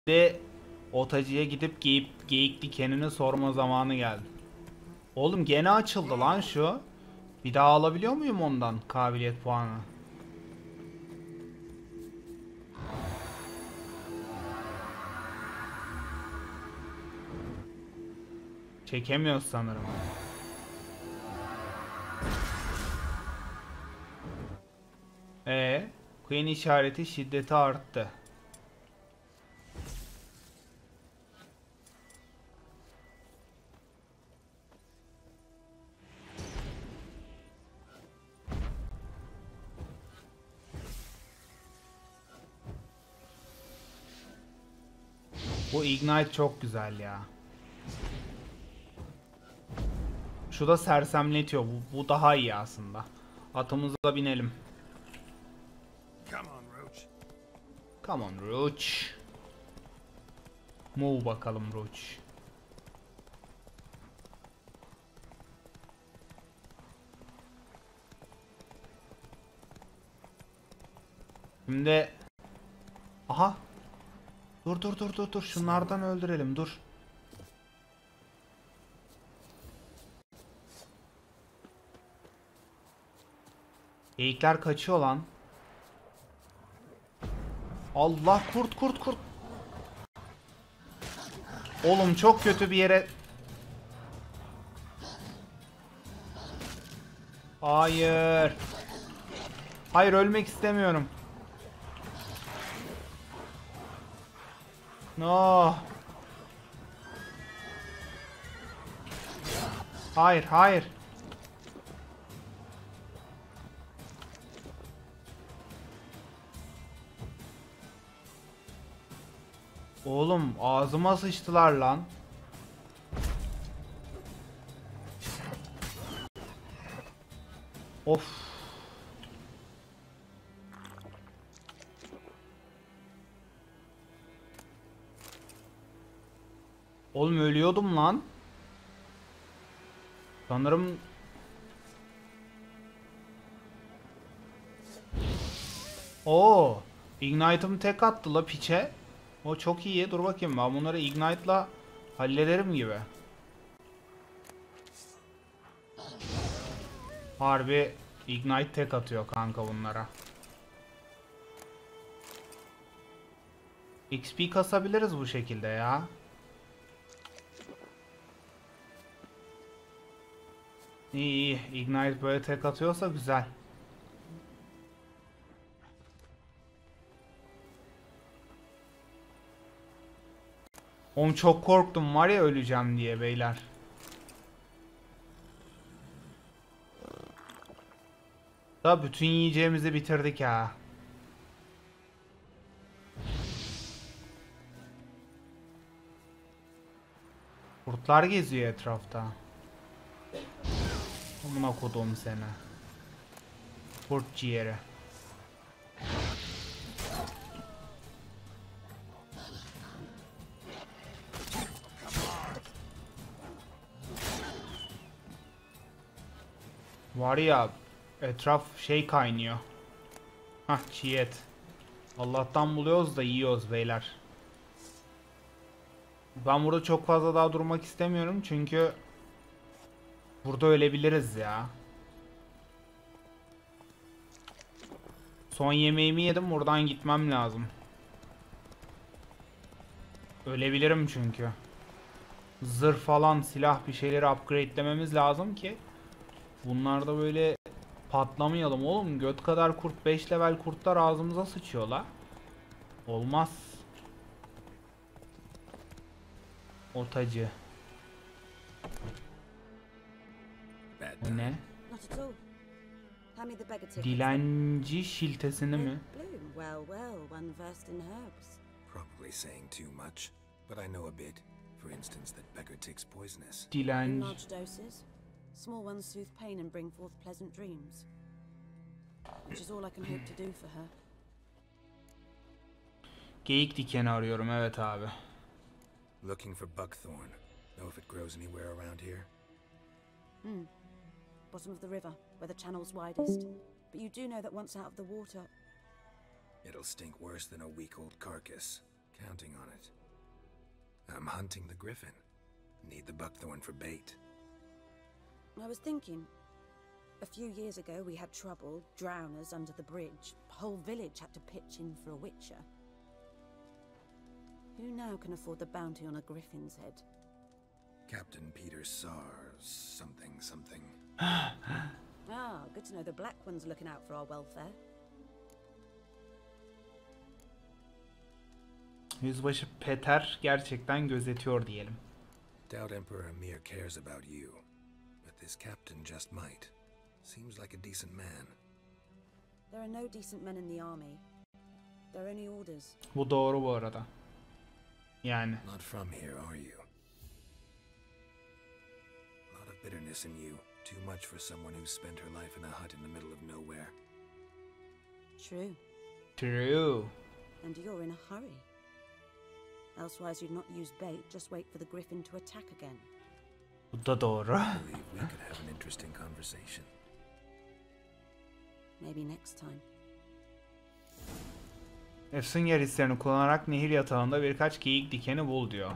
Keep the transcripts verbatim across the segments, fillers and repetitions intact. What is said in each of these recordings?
de otacıya gidip geyip geyik dikenini sorma zamanı geldi. Oğlum gene açıldı lan şu. Bir daha alabiliyor muyum ondan kabiliyet puanı? Çekemiyoruz sanırım. E, Queen işareti şiddeti arttı. Bu Ignite çok güzel ya. Şu da sersemletiyor. Bu, bu daha iyi aslında. Atımıza binelim. Come on, Roach. Come on Roach. Move bakalım Roach. Şimdi aha. Dur dur dur dur dur. Şunlardan öldürelim dur. Geyikler kaçıyor lan. Allah kurt kurt kurt. Oğlum çok kötü bir yere. Hayır. Hayır ölmek istemiyorum. No. Hayır hayır. Oğlum ağzıma sıçtılar lan. Of. Oğlum ölüyordum lan. Sanırım Oo, Ignite'ım tek attı la piçe. O çok iyi. Dur bakayım ben bunları Ignite'la hallederim gibi. Harbi Ignite tek atıyor kanka bunlara. X P kasabiliriz bu şekilde ya. İyi iyi. Ignite böyle tek atıyorsa güzel. Oğlum çok korktum var ya öleceğim diye beyler. Da bütün yiyeceğimizi bitirdik ha. Kurtlar geziyor etrafta. Amına kodum seni. Kurt ciğeri. Var ya etraf şey kaynıyor. Hah çiğ et. Allah'tan buluyoruz da yiyoruz beyler. Ben burada çok fazla daha durmak istemiyorum çünkü burada ölebiliriz ya. Son yemeğimi yedim, buradan gitmem lazım. Ölebilirim çünkü. Zırh falan, silah bir şeyleri upgrade'lememiz lazım ki bunlarda böyle patlamayalım oğlum. Göt kadar kurt, beş level kurtlar ağzımıza sıçıyor la. Olmaz. Otacı. Bu ne? Not at all. Hand me the beggar ticket. Dilenci şiltesini mi? Bloom. Well, well, one versed in herbs. Probably saying too much, but I know a bit. For instance, that beggar takes poisonous. In Dilenci. large doses. Small ones soothe pain and bring forth pleasant dreams. Which is all I can hope to do for her. Geyik dikeni arıyorum evet abi. Looking for buckthorn. Know if it grows anywhere around here? Hmm. Bottom of the river, where the channel's widest. But you do know that once out of the water... It'll stink worse than a week-old carcass. Counting on it. I'm hunting the griffin. Need the buckthorn for bait. I was thinking, a few years ago we had trouble, drowners under the bridge. The whole village had to pitch in for a witcher. Who now can afford the bounty on a griffin's head? Captain Peter Sar, something, something. Ah, good to know the Black One's looking out for our welfare. Yüzbaşı Peter gerçekten gözetiyor diyelim. Doubt Emperor Emir cares about you, but this captain just might. Seems like a decent man. There are no decent men in the army. They're only orders. Bu doğru bu arada. Yani. Not from here, are you? A lot of bitterness in you. Too much for someone who spent her life in a hut in the middle of nowhere. True. True. And you're in a hurry. Elsewise you'd not use bait, just wait for the griffin to attack again. Bu da doğru. I believe we could have an interesting conversation. Maybe next time. Efsunger hislerini kullanarak nehir yatağında birkaç geyik dikeni bul diyor.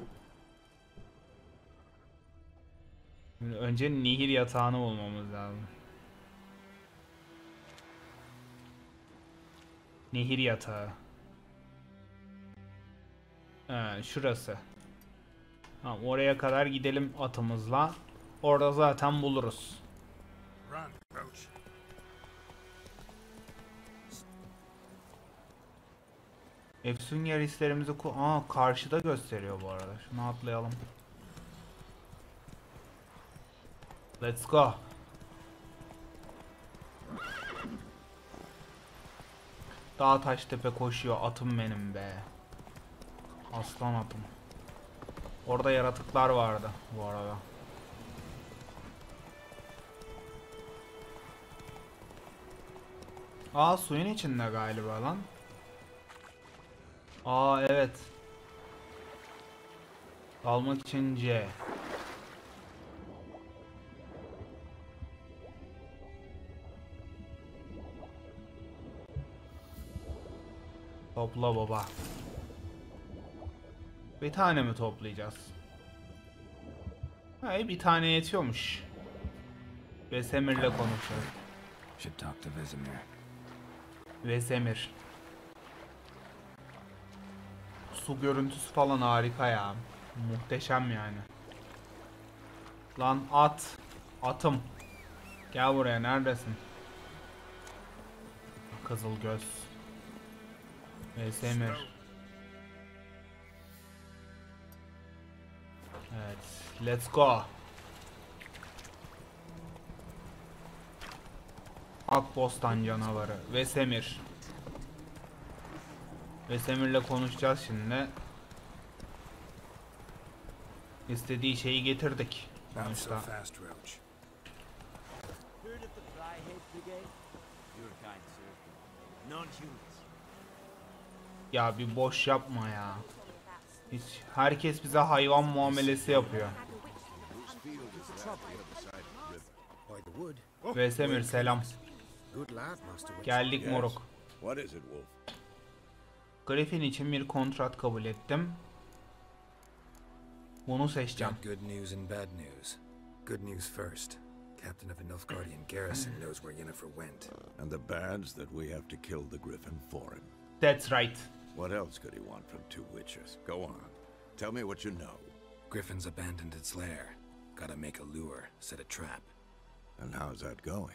Şimdi önce nehir yatağını bulmamız lazım. Nehir yatağı. Ee, şurası. Tamam, oraya kadar gidelim atımızla. Orada zaten buluruz. Run, Roach. Efsunger hislerimizi ku... Aa, karşıda gösteriyor bu arada. Şunu atlayalım. Let's go. Dağ taş tepe koşuyor atım benim be. Aslan atım. Orada yaratıklar vardı bu arada. Aa, suyun içinde galiba lan. Aa, evet. Almak için C. Topla baba. Bir tane mi toplayacağız? Hayır, bir tane yetiyormuş. Vesemir'le konuşuyor. Should talk to Vesemir. Vesemir. Su görüntüsü falan harika ya. Muhteşem yani. Lan at. Atım. Gel buraya, neredesin? Kızıl göz. Vesemir. Evet. Let's go. Akbostan canavarı. Vesemir. Vesemir'le konuşacağız şimdi. İstediği şeyi getirdik. Not so Sonuçta. fast, Roach. Heard of the Flyhead Brigade? Your kind, sir. Non-humans. Ya bir boş yapma ya. Hiç herkes bize hayvan muamelesi yapıyor. By the wood. Vesemir selam. Good lad, Master Witch. Geldik moruk. What is it, Wolf? Griffin için bir kontrat kabul ettim. Bunu seçeceğim. Got good news and bad news. Good news first. Captain of the Nilfgaardian garrison knows where Yennefer went. And the bad's that we have to kill the griffin for him. That's right. What else could he want from two witches? Go on. Tell me what you know. Griffin's abandoned its lair. Gotta make a lure, set a trap. And how's that going?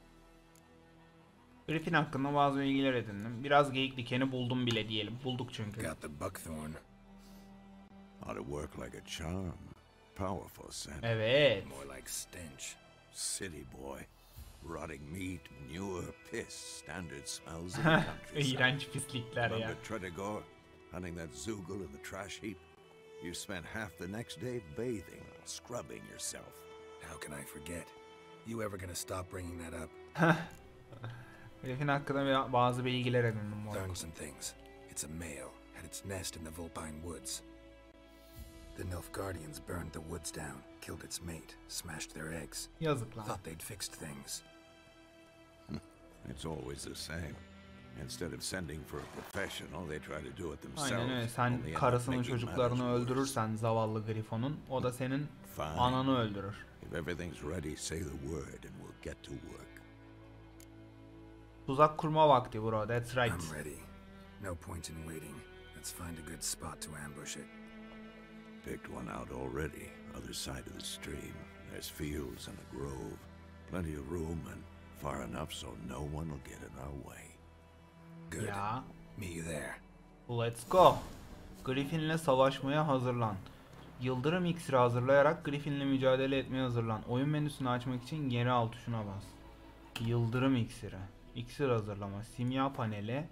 Griffin hakkında bazı bilgiler edindim. Biraz geyik dikeni buldum bile diyelim. Bulduk çünkü. Got the buckthorn. Ought to work like a charm. Powerful scent. Evet. More like stench. City boy. Rotting meat, manure, piss. Standard smells of the countryside. İğrenç pislikler ya. Remember Tretogor? Hunting that Zoogle in the trash heap? You spent half the next day bathing, scrubbing yourself. How can I forget? You ever gonna stop bringing that up? Griffin hakkında bir- bazı bilgiler edindim bu Learned arada. some things. It's a male. Had its nest in the Vulpine Woods. The Nilfgaardians burned the woods down, killed its mate, smashed their eggs. Yazıklar. Thought they'd fixed things. It's always the same. Instead of sending for a professional, they try to do it themselves. Aynen öyle. Sen only end up karısını making çocuklarını matters worse. öldürürsen zavallı Grifon'un, o da senin Fine. ananı öldürür. If everything's ready, say the word and we'll get to work. Tuzak kurma vakti bro. That's right. I'm ready. No point in waiting. Let's find a good spot to ambush it. Picked one out already, other side of the stream. There's fields and a grove. Plenty of room and far enough so no one will get in our way. Good. Ya. Meet you there. Let's go. Griffin'le savaşmaya hazırlan. Yıldırım iksiri hazırlayarak Griffin'le mücadele etmeye hazırlan. Oyun menüsünü açmak için geri al tuşuna bas. Yıldırım iksiri. İksir hazırlama. Simya paneli.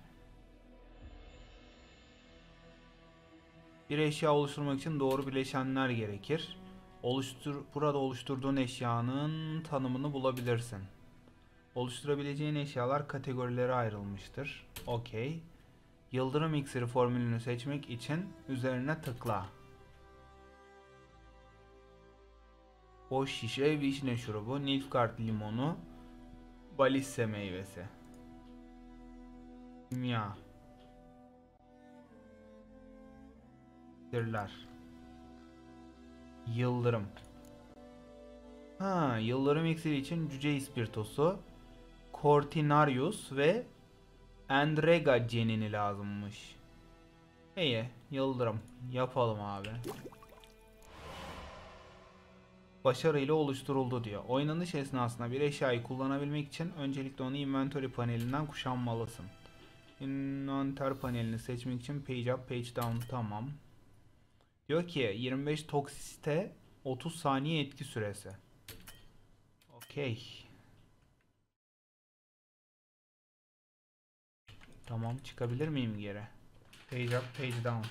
Bir eşya oluşturmak için doğru bileşenler gerekir. Oluştur, burada oluşturduğun eşyanın tanımını bulabilirsin. Oluşturabileceğin eşyalar kategorilere ayrılmıştır. Okey. Yıldırım iksiri formülünü seçmek için üzerine tıkla. Boş şişe vişne şurubu, Nilfgaard limonu, balisse meyvesi. Kimya. İksirler. Yıldırım. Ha, yıldırım iksiri için cüce ispirtosu, Cortinarius ve Andrega cenini lazımmış. İyi, yıldırım. Yapalım abi. Başarıyla oluşturuldu diyor. Oynanış esnasında bir eşyayı kullanabilmek için öncelikle onu inventory panelinden kuşanmalısın. Inventory panelini seçmek için page up, page down, tamam. Diyor ki yirmi beş toksisite, otuz saniye etki süresi. Okey. Tamam, çıkabilir miyim geri? Page up, page down.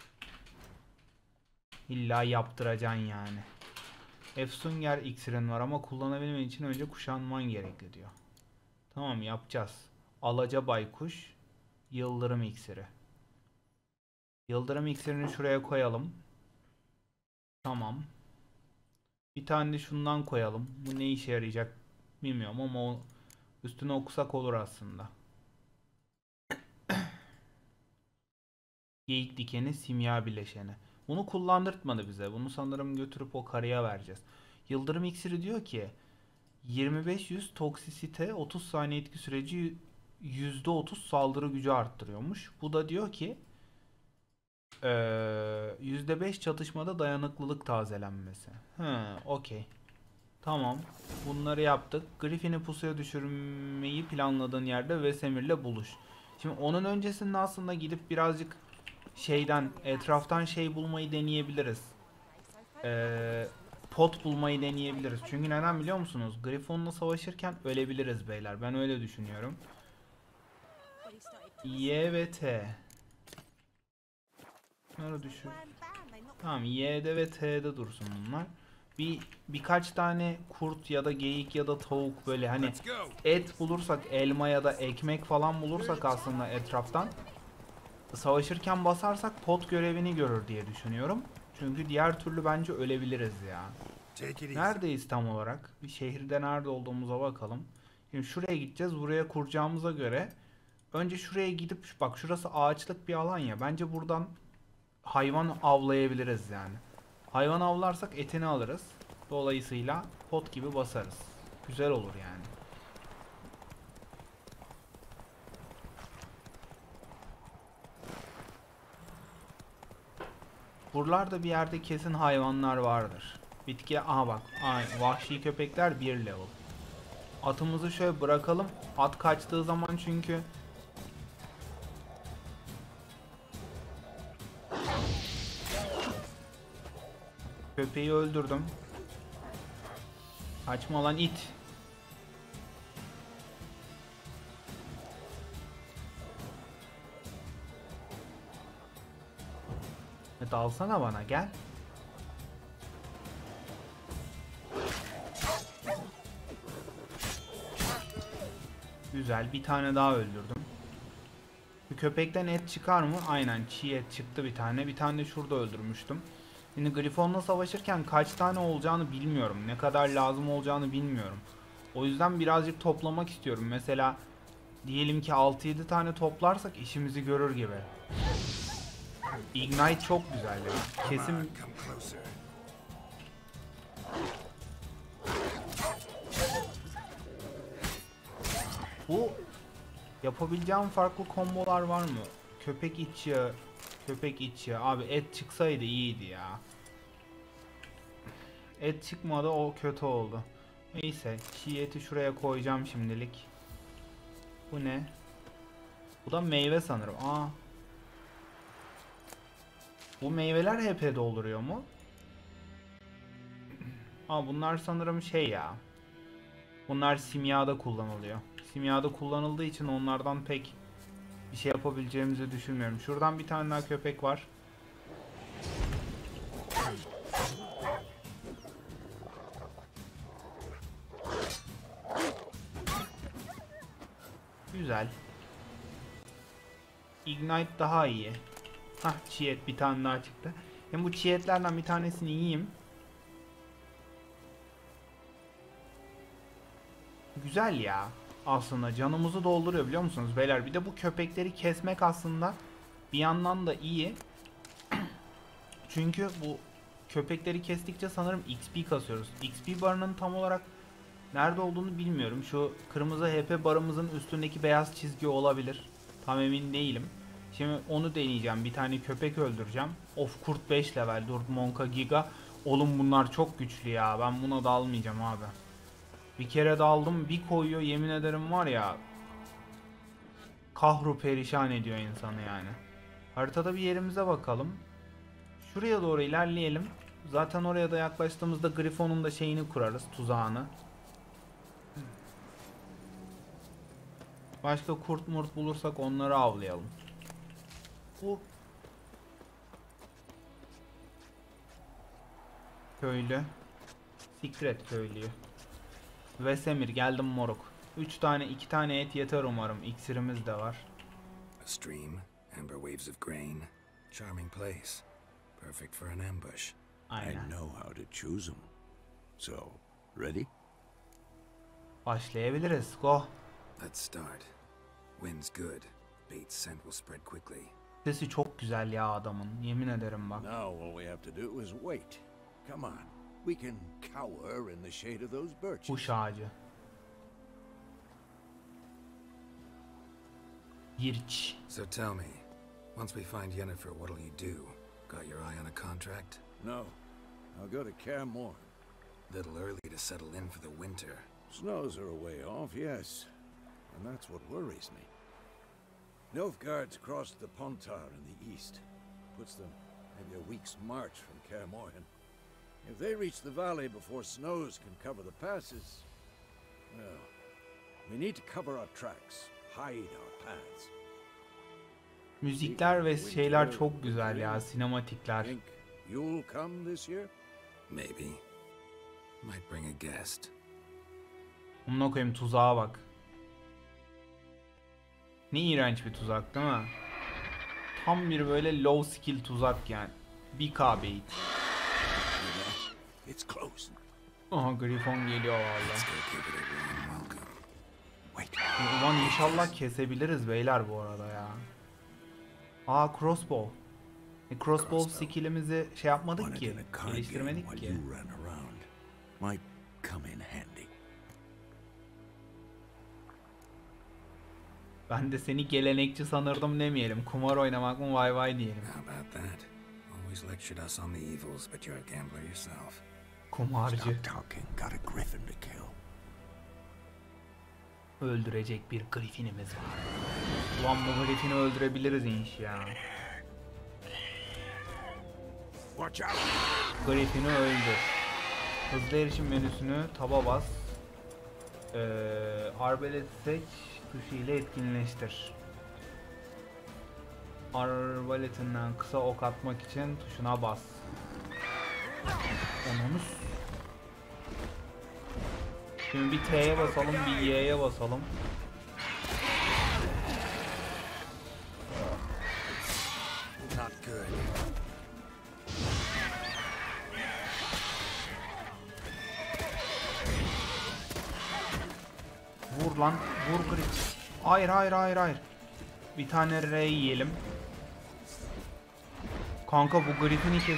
İlla yaptıracaksın yani. Efsunger iksirin var ama kullanabilmen için önce kuşanman gerekli diyor. Tamam, yapacağız. Alaca baykuş, yıldırım iksiri. Yıldırım iksirini şuraya koyalım. Tamam. Bir tane de şundan koyalım. Bu ne işe yarayacak bilmiyorum ama o üstüne okusak olur aslında. Geyik dikeni, simya bileşeni. Bunu kullandırtmadı bize. Bunu sanırım götürüp o karıya vereceğiz. Yıldırım iksiri diyor ki yirmi beş yüz toksisite, otuz saniye etki süreci, yüzde otuz saldırı gücü arttırıyormuş. Bu da diyor ki ee, yüzde beş çatışmada dayanıklılık tazelenmesi. He, okey. Tamam. Bunları yaptık. Griffin'i pusuya düşürmeyi planladığın yerde Vesemir'le buluş. Şimdi onun öncesinde aslında gidip birazcık şeyden, etraftan şey bulmayı deneyebiliriz. Ee, pot bulmayı deneyebiliriz. Çünkü neden biliyor musunuz? Griffon'la savaşırken ölebiliriz beyler. Ben öyle düşünüyorum. Y ve T. Bunları düşür. Tamam, Y'de ve T'de dursun bunlar. Bir birkaç tane kurt ya da geyik ya da tavuk, böyle hani et bulursak, elma ya da ekmek falan bulursak aslında etraftan, savaşırken basarsak pot görevini görür diye düşünüyorum. Çünkü diğer türlü bence ölebiliriz ya. Neredeyiz tam olarak? Bir şehirde nerede olduğumuza bakalım. Şimdi şuraya gideceğiz. Buraya kuracağımıza göre önce şuraya gidip, bak şurası ağaçlık bir alan ya. Bence buradan hayvan avlayabiliriz yani. Hayvan avlarsak etini alırız. Dolayısıyla pot gibi basarız. Güzel olur yani. Buralarda bir yerde kesin hayvanlar vardır. Bitki, aha bak. Ay, vahşi köpekler bir level. Atımızı şöyle bırakalım. At kaçtığı zaman çünkü köpeği öldürdüm. Kaçma lan it. Evet, alsana bana, gel. Güzel, bir tane daha öldürdüm. Bu köpekten et çıkar mı? Aynen, çiğ et çıktı bir tane. Bir tane de şurada öldürmüştüm. Şimdi Grifon'la savaşırken kaç tane olacağını bilmiyorum. Ne kadar lazım olacağını bilmiyorum. O yüzden birazcık toplamak istiyorum. Mesela diyelim ki altı yedi tane toplarsak işimizi görür gibi. Ignite çok güzel ya. Kesim Come closer. bu yapabileceğim farklı kombolar var mı? Köpek iç yağı, köpek iç yağı. Abi et çıksaydı iyiydi ya. Et çıkmadı, o kötü oldu. Neyse, çiğ eti şuraya koyacağım şimdilik. Bu ne? Bu da meyve sanırım. Aa. Bu meyveler H P dolduruyor mu? Aa, bunlar sanırım şey ya. Bunlar simyada kullanılıyor. Simyada kullanıldığı için onlardan pek bir şey yapabileceğimizi düşünmüyorum. Şuradan bir tane daha köpek var. Güzel. Ignite daha iyi. Hah, çiğ et bir tane daha çıktı. Hem bu çiğ etlerden bir tanesini yiyeyim. Güzel ya. Aslında canımızı dolduruyor, biliyor musunuz beyler? Bir de bu köpekleri kesmek aslında bir yandan da iyi. Çünkü bu köpekleri kestikçe sanırım X P kasıyoruz. X P barının tam olarak nerede olduğunu bilmiyorum. Şu kırmızı H P barımızın üstündeki beyaz çizgi olabilir. Tam emin değilim. Şimdi onu deneyeceğim. Bir tane köpek öldüreceğim. Of, kurt beş level. Dur, Monka Giga. Oğlum bunlar çok güçlü ya. Ben buna dalmayacağım abi. Bir kere daldım, bir koyuyor, yemin ederim var ya. Kahru perişan ediyor insanı yani. Haritada bir yerimize bakalım. Şuraya doğru ilerleyelim. Zaten oraya da yaklaştığımızda Grifon'un da şeyini kurarız, tuzağını. Başka kurt murt bulursak onları avlayalım. Bu köylü. Secret köylüyü. Vesemir, geldim moruk. üç tane, iki tane et yeter umarım. İksirimiz de var. A stream, amber waves of grain. Charming place. Perfect for an ambush. I Aynen. know how to choose them. So, ready? Başlayabiliriz. Go. Let's start. Wind's good. Bait's scent will spread quickly. Sesi çok güzel ya adamın. Yemin ederim bak. Now all we have to do is wait. Come on. We can cower in the shade of those birches. Kuş ağacı. Yirç. So tell me, once we find Yennefer, what'll you do? Got your eye on a contract? No. I'll go to Kaer Morhen. Little early to settle in for the winter. Snows are a way off, yes. And that's what worries me. Nilfgaard's crossed the Pontar in the east. Puts them maybe a week's march from Kaer Morhen. If they reach the valley before snows can cover the passes, well, we need to cover our tracks, hide our paths. Müzikler ve şeyler çok güzel ya, sinematikler. Think you'll come this year? Maybe. Might bring a guest. Onunla koyayım, tuzağa bak. Ne iğrenç bir tuzak değil mi? Tam bir böyle low skill tuzak yani. bir K bait. It's close. Aha, Griffon geliyor valla. Let's go give it a warm welcome. Wait. Ulan inşallah kesebiliriz beyler bu arada ya. Aa, crossbow. E, crossbow skill'imizi şey yapmadık Won it ki. in a card game Geliştirmedik while ki. you ran around. Might come in handy. Ben de seni gelenekçi sanırdım demeyelim. Kumar oynamak mı vay vay diyelim. How about that? Always lectured us on the evils, but you're a gambler yourself. Kumarcı. Stop talking. Got a griffin to kill. Öldürecek bir griffinimiz var. Ulan bu griffini öldürebiliriz inş ya. Watch out! Griffini öldür. Hızlı erişim menüsünü taba bas. Ee, Arbelet seç tuşu ile etkinleştir. Arbaletinden kısa ok atmak için tuşuna bas. Onumuz. Şimdi bir T'ye basalım, bir Y'ye basalım. Not good. Vur lan, vur grip. Hayır hayır hayır hayır. Bir tane R yiyelim. Kanka bu Griffin'i kes.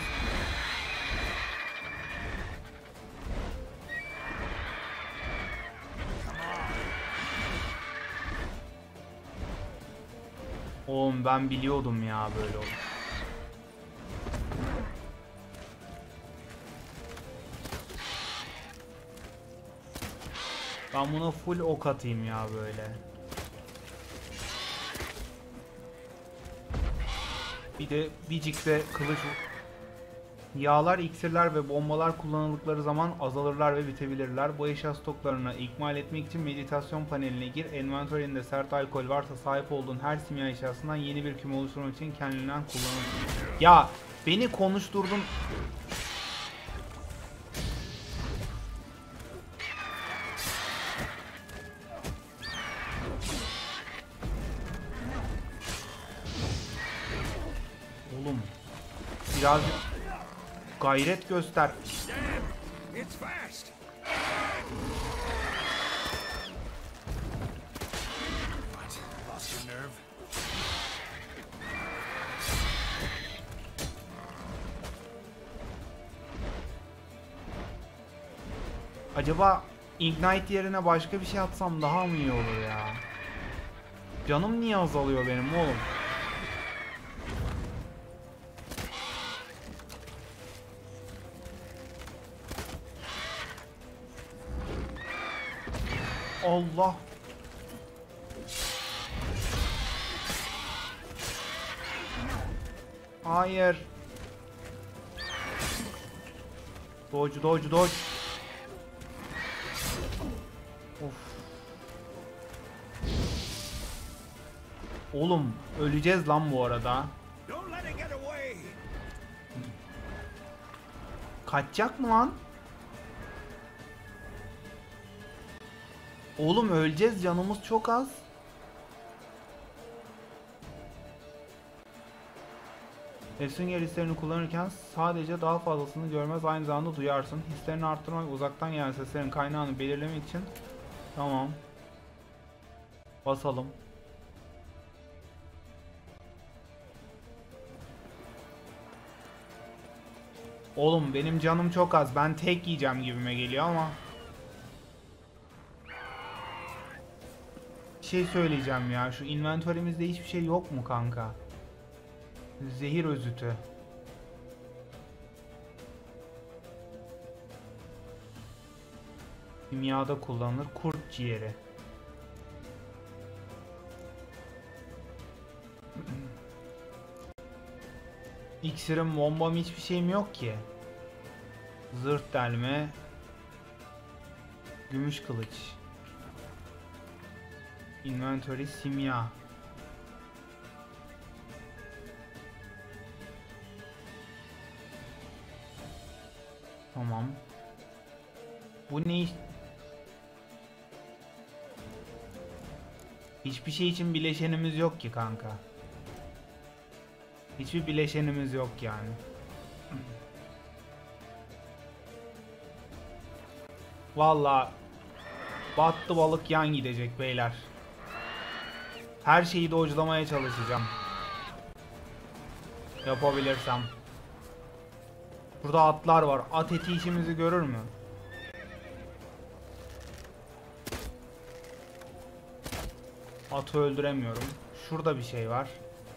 Oğlum ben biliyordum ya böyle olur. Ben buna full ok atayım ya böyle. Bir de Bicik'te kılıç. Yağlar, iksirler ve bombalar kullanıldıkları zaman azalırlar ve bitebilirler. Bu eşya stoklarını ikmal etmek için meditasyon paneline gir. Envantöründe sert alkol varsa sahip olduğun her simya eşyasından yeni bir küme oluşturmak için kendinden kullanılır. Ya beni konuşturdun. Oğlum birazcık gayret göster. It's fast. What? Lost your nerve? Acaba Ignite yerine başka bir şey atsam daha mı iyi olur ya? Canım niye azalıyor benim oğlum? Allah. Hayır. Dodge, dodge, dodge. Of. Oğlum öleceğiz lan bu arada. Don't let it get away. Kaçacak mı lan? Oğlum öleceğiz, canımız çok az. Efsunger hislerini kullanırken sadece daha fazlasını görmez, aynı zamanda duyarsın. Hislerini arttırmak, uzaktan gelen seslerin kaynağını belirlemek için. Tamam. Basalım. Oğlum benim canım çok az. Ben tek yiyeceğim gibime geliyor ama. Bir şey söyleyeceğim ya. Şu inventörümüzde hiçbir şey yok mu kanka? Zehir özütü. Kimyada kullanılır. Kurt ciğeri. İksirim, bombam, hiçbir şeyim yok ki. Zırt delme. Gümüş kılıç. Inventory, simya. Tamam. Bu ne iş? Hiçbir şey için bileşenimiz yok ki kanka. Hiçbir bileşenimiz yok yani. Vallahi battı balık yan gidecek beyler. Her şeyi dodge'lamaya çalışacağım. Yapabilirsem. Burada atlar var. At eti işimizi görür mü? Atı öldüremiyorum. Şurada bir şey var.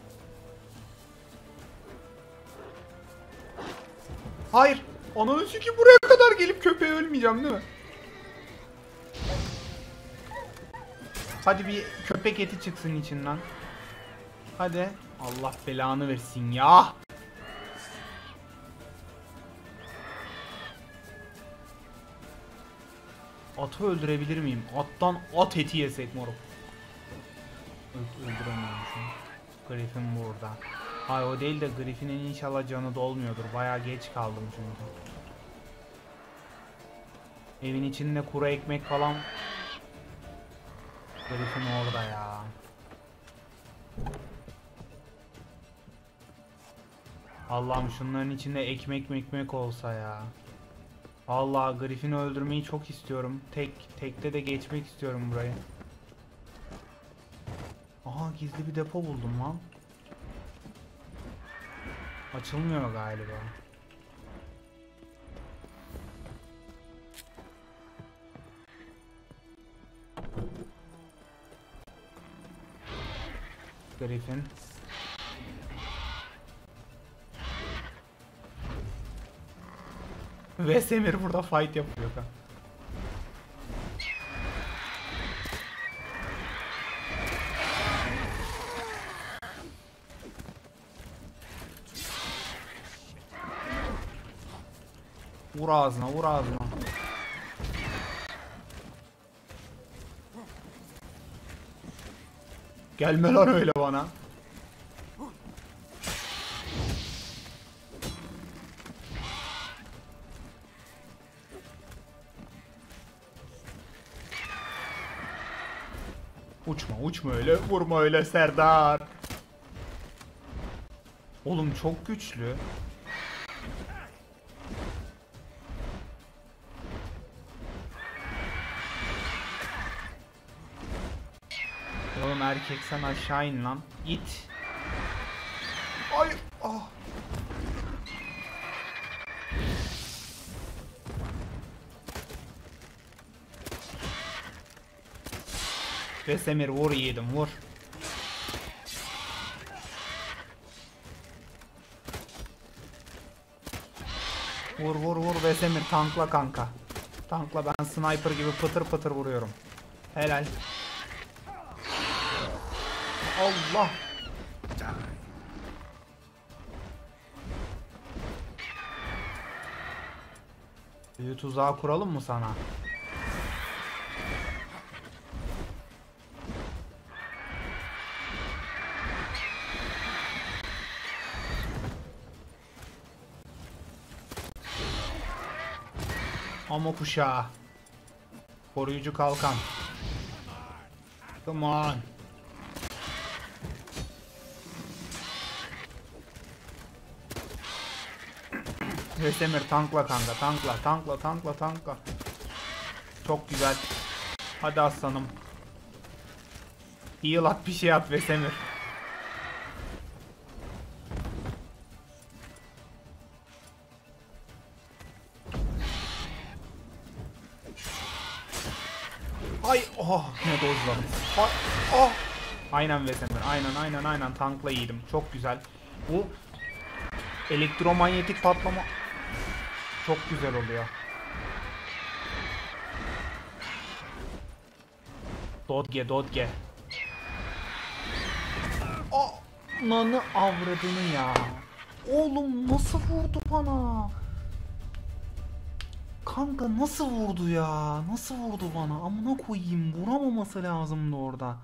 Hayır. Ananı sikeyim, buraya kadar gelip köpeğe ölmeyeceğim değil mi? Hadi bir köpek eti çıksın içinden. Hadi. Allah belanı versin ya. Atı öldürebilir miyim? Attan at eti yesek moruk. Öldüremiyormuşum. Griffin burada. Hayır o değil de Griffin'in inşallah canı dolmuyordur. Bayağı geç kaldım çünkü. Evin içinde kuru ekmek falan. Griffin orada ya. Allah'ım şunların içinde ekmek mekmek olsa ya. Allah, Griffin'i öldürmeyi çok istiyorum. Tek tekte de geçmek istiyorum burayı. Aha, gizli bir depo buldum lan. Açılmıyor galiba. Griffin. Vesemir burada fight yapıyor kan. Vur ağzına, vur ağzına. Gelme lan öyle bana. Uçma, uçma öyle, vurma öyle Serdar. Oğlum çok güçlü. Oğlum erkek sen aşağı in lan. İt. Ay ah. Vesemir vur yiğidim vur. Vur vur vur Vesemir, tankla kanka. Tankla, ben sniper gibi pıtır pıtır vuruyorum. Helal. Allah. Bir tuzağı kuralım mı sana? Ama kuşağı. Koruyucu kalkan. Come on. Vesemir tankla kanka, tankla, tankla, tankla, tankla. Çok güzel. Hadi aslanım. Heal at, bir şey at Vesemir. Ay oh, ne dozladım. Ay oh. Aynen Vesemir, aynen aynen aynen tankla yedim. Çok güzel. Bu elektromanyetik patlama çok güzel oluyor. Dodge, Dodge. Oh, nanı avradını ya. Oğlum nasıl vurdu bana? Kanka nasıl vurdu ya? Nasıl vurdu bana? Amına koyayım, vuramaması lazımdı orada.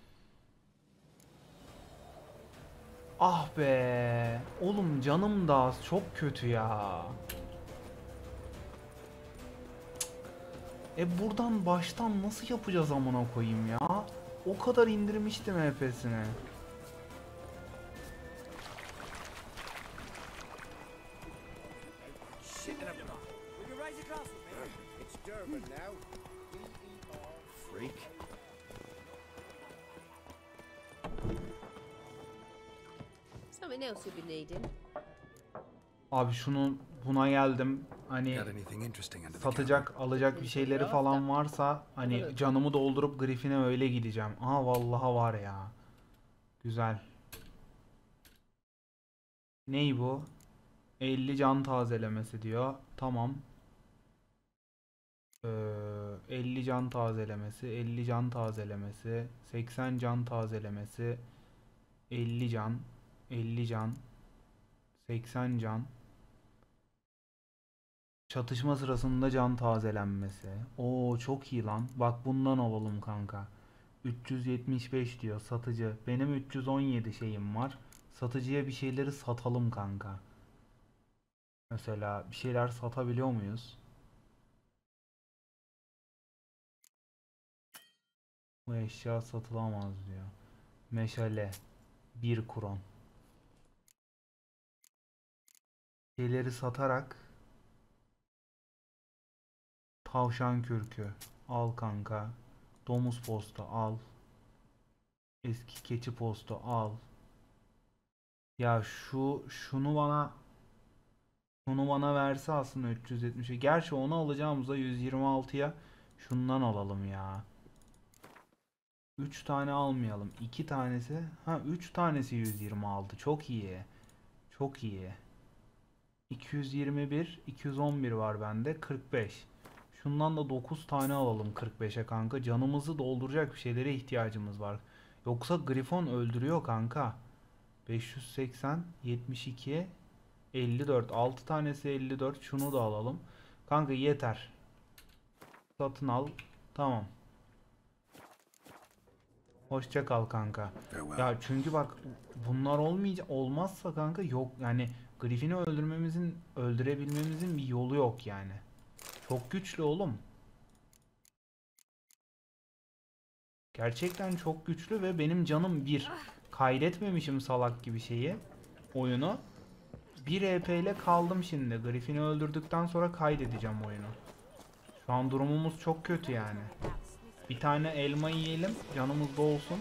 Ah be. Oğlum canım da az, çok kötü ya. E buradan baştan nasıl yapacağız amına koyayım ya? O kadar indirmiştim H P'sini. Freak. Something else you'll be needing. Abi şunu, buna geldim. Hani Got anything interesting under the satacak, alacak bir şeyleri falan varsa hani canımı doldurup Griffin'e öyle gideceğim. Aa vallahi var ya. Güzel. Ney bu? elli can tazelemesi diyor. Tamam. Ee, elli can tazelemesi, elli can tazelemesi, seksen can tazelemesi, elli can, elli can, seksen can. Çatışma sırasında can tazelenmesi. Oo çok iyi lan. Bak bundan alalım kanka. üç yüz yetmiş beş diyor satıcı. Benim üç yüz on yedi şeyim var. Satıcıya bir şeyleri satalım kanka. Mesela bir şeyler satabiliyor muyuz? Bu eşya satılamaz diyor. Meşale. Bir kron. Şeyleri satarak tavşan kürkü al kanka. Domuz posta al. Eski keçi postu al. Ya şu şunu bana şunu bana verse aslında üç yüz yetmişe. Gerçi onu alacağımızda yüz yirmi altıya şundan alalım ya. üç tane almayalım. iki tanesi. Ha üç tanesi yüz yirmi altı. Çok iyi. Çok iyi. iki yüz yirmi bir, iki yüz on bir var bende. kırk beş. Şundan da dokuz tane alalım kırk beşe kanka. Canımızı dolduracak bir şeylere ihtiyacımız var. Yoksa Grifon öldürüyor kanka. beş yüz seksen, yetmiş iki, elli dört. altı tanesi elli dört. Şunu da alalım. Kanka yeter. Satın al. Tamam. Hoşça kal kanka. Ya çünkü bak bunlar olmayacak, olmazsa kanka yok yani Griffin'i öldürmemizin, öldürebilmemizin bir yolu yok yani. Çok güçlü oğlum. Gerçekten çok güçlü ve benim canım bir. Kaydetmemişim salak gibi şeyi, oyunu. bir E P ile kaldım şimdi. Griffin'i öldürdükten sonra kaydedeceğim oyunu. Şu an durumumuz çok kötü yani. Bir tane elma yiyelim, canımız dolsun.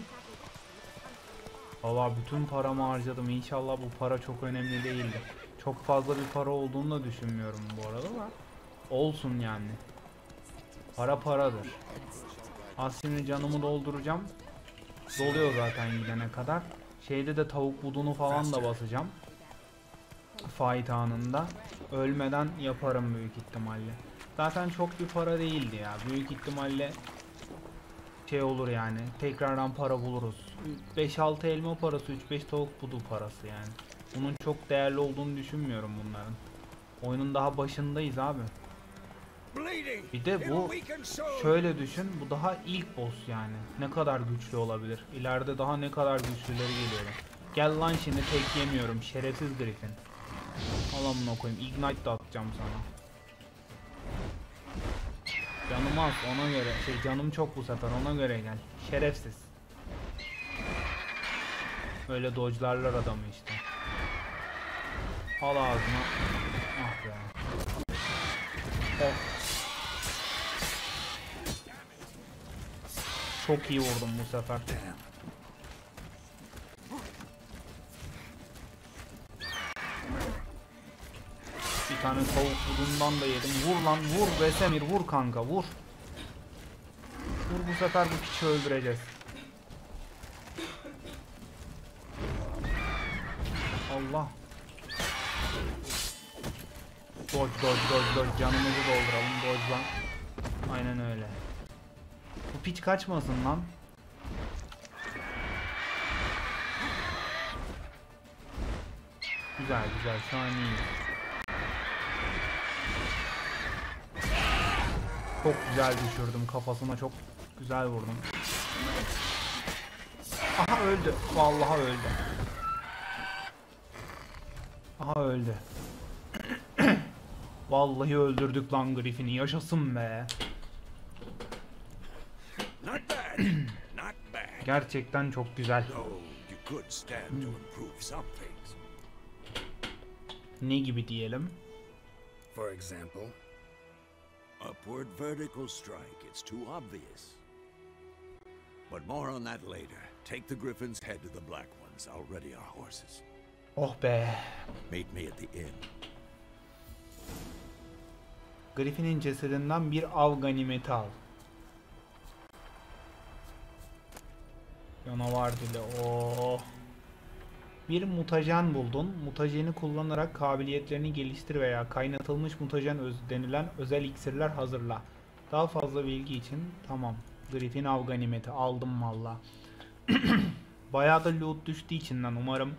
Valla bütün paramı harcadım. İnşallah bu para çok önemli değildi. Çok fazla bir para olduğunu da düşünmüyorum bu arada da. Olsun yani. Para paradır. Az şimdi canımı dolduracağım. Doluyor zaten gidene kadar. Şeyde de tavuk budunu falan da basacağım. Fight anında. Ölmeden yaparım büyük ihtimalle. Zaten çok bir para değildi ya. Büyük ihtimalle şey olur yani. Tekrardan para buluruz. beş altı elma parası, üç beş tavuk budu parası yani. Bunun çok değerli olduğunu düşünmüyorum bunların. Oyunun daha başındayız abi. Bir de bu şöyle düşün, bu daha ilk boss yani. Ne kadar güçlü olabilir? İleride daha ne kadar güçlüleri geliyor. Gel lan şimdi tek yemiyorum şerefsiz Griffin. Al amına koyayım, ignite de atacağım sana. Canım az ona göre, şey canım çok bu sefer ona göre gel. Şerefsiz. Öyle dodge'larlar adamı işte. Al ağzına. Ah be. Of. Çok iyi vurdum bu sefer. Bir tane tavuk budundan da yedim. Vur lan vur Vesemir, vur kanka vur. Vur, bu sefer bu piçi öldüreceğiz. Allah. Dodge dodge dodge dodge, canımızı dolduralım dodge lan. Aynen öyle. Bu piç kaçmasın lan. Güzel güzel, şu an iyi. Çok güzel düşürdüm kafasına, çok güzel vurdum. Aha öldü. Vallahi öldü. Aha öldü. Vallahi öldürdük lan Griffin'i. Yaşasın be. Gerçekten çok güzel. Ne gibi diyelim? For example, Upward vertical strike. It's too obvious. But more on that later. Take the Griffin's head to the Black Ones. I'll ready our horses. Oh be. Meet me at the inn. Griffin'in cesedinden bir av ganimeti al. Canavar dili. Oh. Bir mutajen buldun. Mutajeni kullanarak kabiliyetlerini geliştir veya kaynatılmış mutajen öz denilen özel iksirler hazırla. Daha fazla bilgi için tamam. Griffin av ganimeti aldım valla. Bayağı da loot düştü içinden, umarım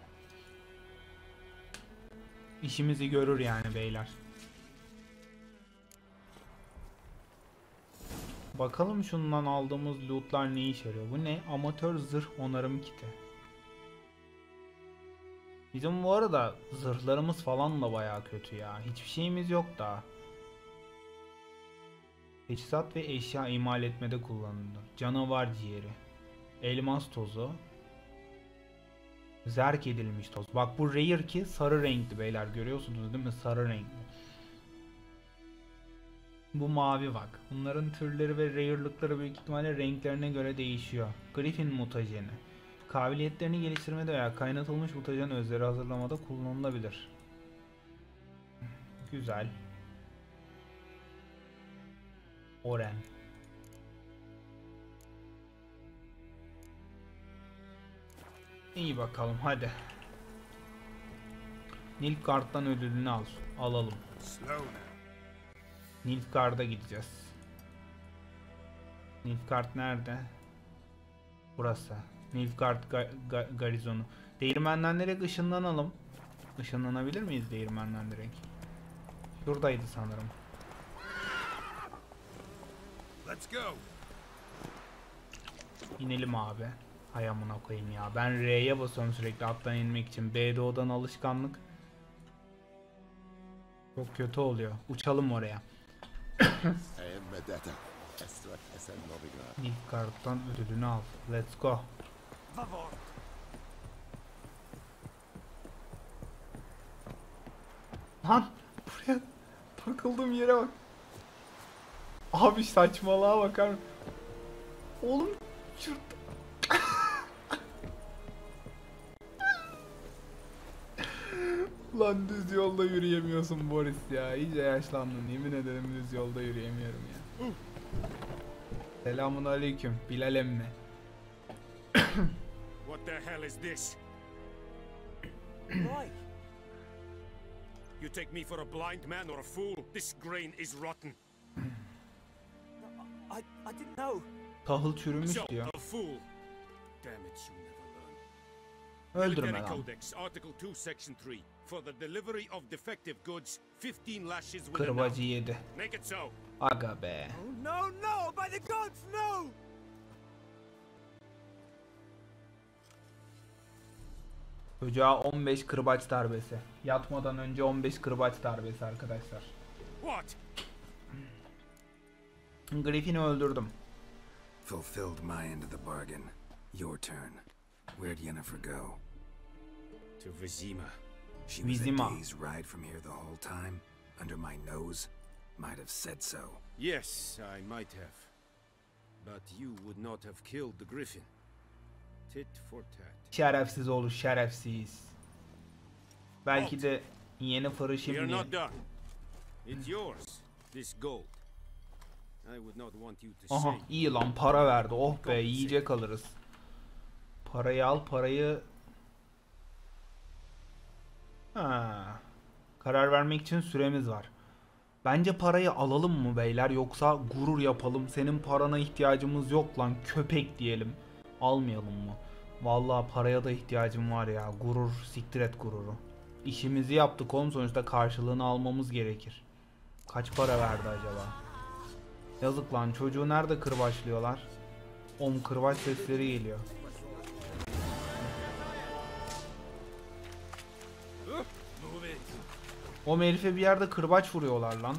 işimizi görür yani beyler. Bakalım şundan aldığımız lootlar ne işe yarıyor. Bu ne? Amatör zırh onarım kiti. Bizim bu arada zırhlarımız falan da bayağı kötü ya. Hiçbir şeyimiz yok daha. Teçhizat ve eşya imal etmede kullanılır. Canavar ciğeri. Elmas tozu. Zerk edilmiş toz. Bak bu rare ki sarı renkli beyler. Görüyorsunuz değil mi? Sarı renkli. Bu mavi bak. Bunların türleri ve rare'lıkları büyük ihtimalle renklerine göre değişiyor. Griffin mutajeni. Kabiliyetlerini geliştirmede veya kaynatılmış mutajen özleri hazırlamada kullanılabilir. Güzel. Oren. İyi bakalım hadi. Nilfgaard'dan ödülünü al. Alalım. Slow now. Nilfgaard'a gideceğiz. Nilfgaard nerede? Burası. Nilfgaard ga ga garizonu. Değirmenden direkt ışınlanalım. Işınlanabilir miyiz değirmenden direkt? Şuradaydı sanırım. Let's go. İnelim abi. Hay amına koyayım ya. Ben R'ye basıyorum sürekli attan inmek için. B D O'dan alışkanlık. Çok kötü oluyor. Uçalım oraya. Nilfgaard'dan ödülünü al. Let's go. Favor. Lan buraya takıldığım yere bak. Abi saçmalığa bakar mısın? Oğlum şurada. Lan düz yolda yürüyemiyorsun Boris ya. İyice yaşlandın. Yemin ederim düz yolda yürüyemiyorum ya. Selamun aleyküm Bilal emmi. What the hell is this? Why? You take me for a blind man or a fool? This grain is rotten. I I didn't know. Tahıl çürümüş So, diyor. a fool. Damn it, you never learn. Öldürme Military lan. Codex, Article two, Section three. For the delivery of defective goods, fifteen lashes will Kırbacı yedi. Make it so. Aga be. Oh no, no! By the gods, no! Çocuğa on beş kırbaç darbesi. Yatmadan önce on beş kırbaç darbesi arkadaşlar. What? Griffin'i öldürdüm. Fulfilled my end of the bargain. Your turn. Where'd Yennefer go? To Vizima. She was a Vizima. day's ride from here the whole time, under my nose. Might have said so. Yes, I might have. But you would not have killed the griffin. Tit for tat. Şerefsiz oğlu şerefsiz. Belki de yeni fırı We are şimdi. not done. It's yours, this gold. I would not want you to Aha say. iyi lan para verdi. Oh be yiyecek alırız. Parayı al parayı. Ha. Karar vermek için süremiz var. Bence parayı alalım mı beyler yoksa gurur yapalım. Senin parana ihtiyacımız yok lan köpek diyelim. Almayalım mı? Vallahi paraya da ihtiyacım var ya. Gurur siktir et gururu. İşimizi yaptık oğlum sonuçta karşılığını almamız gerekir. Kaç para verdi acaba? Yazık lan çocuğu nerede kırbaçlıyorlar? Om kırbaç sesleri geliyor. O herife bir yerde kırbaç vuruyorlar lan.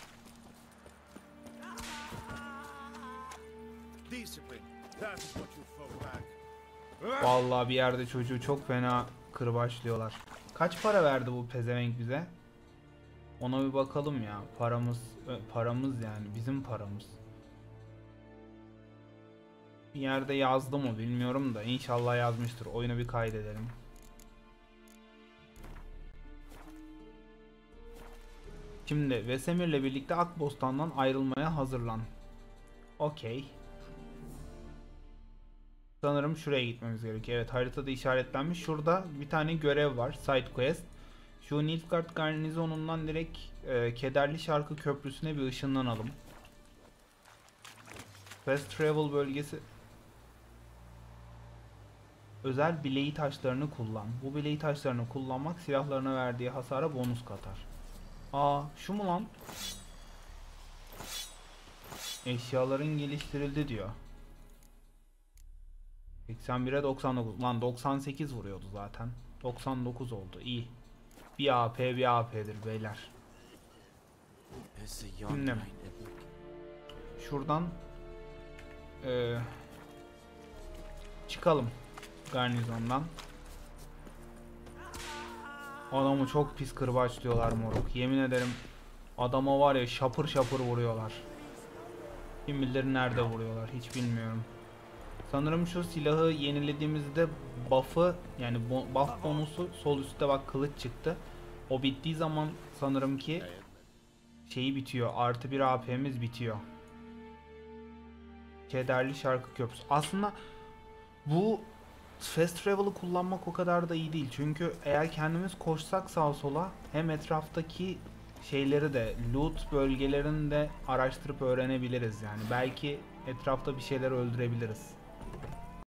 Vallahi bir yerde çocuğu çok fena kırbaçlıyorlar. Kaç para verdi bu pezevenk bize? Ona bir bakalım ya. Paramız paramız yani bizim paramız. Bir yerde yazdı mı bilmiyorum da inşallah yazmıştır. Oyunu bir kaydedelim. Şimdi Vesemir'le birlikte Akbostan'dan ayrılmaya hazırlan. Okey. Sanırım şuraya gitmemiz gerekiyor. Evet haritada işaretlenmiş. Şurada bir tane görev var. Side quest. Şu Nilfgaard garnizonundan direkt e, Kederli Şarkı Köprüsü'ne bir ışınlanalım. Fast Travel bölgesi. Özel bileği taşlarını kullan. Bu bileği taşlarını kullanmak silahlarına verdiği hasara bonus katar. Aa şu mu lan? Eşyaların geliştirildi diyor. seksen bire doksan dokuz. Lan doksan sekiz vuruyordu zaten. doksan dokuz oldu. İyi. Bir A P bir A P'dir beyler. Şimdi şuradan ee, çıkalım garnizondan. Adamı çok pis kırbaçlıyorlar moruk. Yemin ederim Adama var ya şapır şapır vuruyorlar. Kim bilir nerede vuruyorlar hiç bilmiyorum. Sanırım şu silahı yenilediğimizde buff'ı yani buff bonusu sol üstte bak kılıç çıktı. O bittiği zaman sanırım ki şeyi bitiyor. Artı bir A P'miz bitiyor. Kederli Şarkı Köprüsü. Aslında bu Fast Travel'ı kullanmak o kadar da iyi değil. Çünkü eğer kendimiz koşsak sağa sola hem etraftaki şeyleri de loot bölgelerini de araştırıp öğrenebiliriz yani. Belki etrafta bir şeyler öldürebiliriz.